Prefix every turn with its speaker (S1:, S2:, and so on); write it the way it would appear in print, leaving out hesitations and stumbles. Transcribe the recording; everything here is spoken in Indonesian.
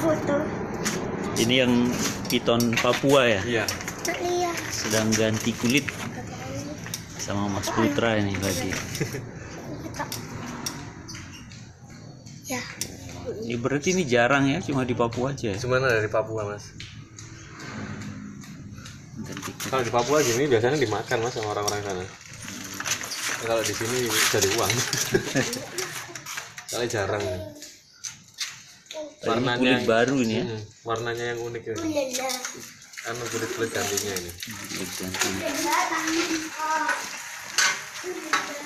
S1: foto.
S2: Ini yang piton Papua ya?
S3: Iya.
S1: Iya.
S2: Sedang ganti kulit sama Mas Putra ini lagi.
S1: Ya.
S2: Ini berarti ini jarang ya, cuma di Papua aja ya?
S3: Cuman ada di Papua, Mas.
S2: Ganti kulit.
S3: Kalau di Papua gini biasanya dimakan, Mas, sama orang-orang sana. Kalau di sini cari uang. Soalnya jarang.
S2: Ini kulit baru ini ya?
S3: Warnanya yang unik ini.
S1: Ulala.
S3: Anu kulit-kulit gantinya ini.
S2: Kulit ganti.